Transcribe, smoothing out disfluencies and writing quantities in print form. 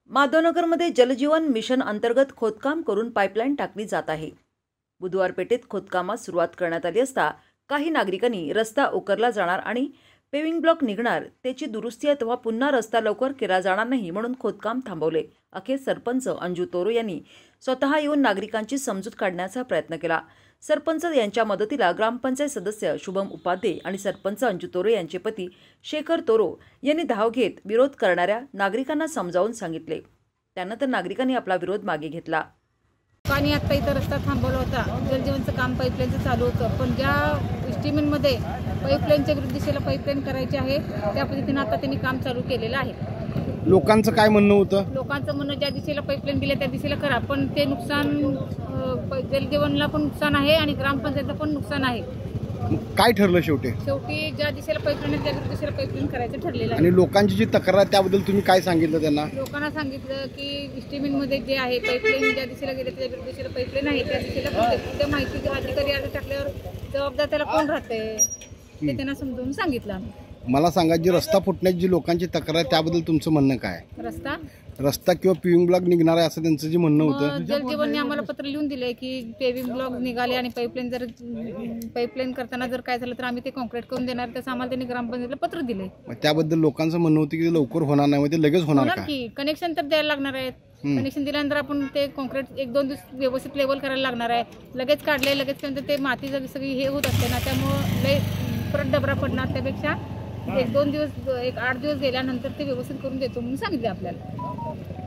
माधवनगरमध्ये जलजीवन mission अंतर्गत खोदकाम करून पाईपलाईन टाकली जात आहे। बुधवार पेठेत खोदकामास सुरुवात करण्यात आली असता काही नागरिकांनी रस्ता उकरला जाणार आणि पेविंग ब्लॉक निघणार त्याची दुरुस्ती अथवा पुन्हा रस्ता लवकर केला जाणार नाही म्हणून खोदकाम थांबवले। अखेर सरपंच अंजू तोरो यांनी स्वतः येऊन नागरिकांची समजूत काढण्याचा प्रयत्न केला। सरपंच यांच्या मदतीला ग्रामपंचायत सदस्य शुभम उपाध्ये आणि सरपंच अंजू तोरो यांचे पती शेखर तोरो यांनी धाव घेत विरोध करणाऱ्या नागरिकांना समजावून सांगितले। त्यानंतर नागरिकांनी आपला विरोध मागे घेतला। पाणी आता इथं रस्ता थांबवला होता, जलजीवनचं काम पाईपलाईनचं चालू होतं, पण ज्या इस्टिमेटमध्ये पाईपलाईनच्या विरुद्ध दिशेला पाईपलाईन करायची आहे त्या पद्धतीने आता त्यांनी काम चालू केलेलं आहे। लोकांचं काय म्हणणं होतं? लोकांचं म्हणणं ज्या दिशेला पाईपलाईन दिली त्या दिशेला करा, पण ते नुकसान जलजीवनला पण नुकसान आहे आणि ग्रामपंचायतला पण नुकसान आहे। काय ठरलं शेवटी ज्या दिशेला पाईपलाईन त्या दिशेला पाईपलाईन करायचं ठरलेलं आहे। आणि लोकांची जी तक्रार त्याबद्दल तुम्ही काय सांगितलं त्यांना? लोकांना सांगितलं की इस्टिमेटमध्ये जे आहे पाईपलाईन ज्या दिशेला गेले त्या दिशेला पाईपलाईन आहे त्या दिशेला त्या माहिती अधिकारी आता टाकल्यावर जबाबदार त्याला कोण राहते ते त्यांना समजावून सांगितलं आम्ही। मला सांगा, जी रस्ता फुटण्याची जी लोकांची तक्रार आहे त्याबद्दल तुमचं म्हणणं काय? रस्ता किंवा पेविंग ब्लॉक निघणार आहे असं त्यांचं जे म्हणणं होतं। जलजीवनने आम्हाला पत्र लिहून दिलंय की पेविंग ब्लॉक निघाले आणि पाईपलाईन करताना जर काय झालं तर आम्ही ते कॉन्क्रीट करून देणार, तसं आम्हाला त्यांनी ग्रामपंचायतला पत्र दिले। त्याबद्दल लोकांचं म्हणणं होतं की लवकर होणार नाही, ते लगेच होणार का? की कनेक्शन तर द्यायला लागणार आहे, कनेक्शन दिल्यानंतर आपण ते कॉन्क्रीट 1-2 दिवस व्यवस्थित लेवल करायला लागणार आहे। लगेच काढले लगेच ते माती सगळी हे होत असते ना, त्यामुळं परत डबरा पडणार, त्यापेक्षा 1-2 दिवस 8 दिवस गेल्यानंतर ते व्यवस्थित करून देतो म्हणून सांगितले आपल्याला।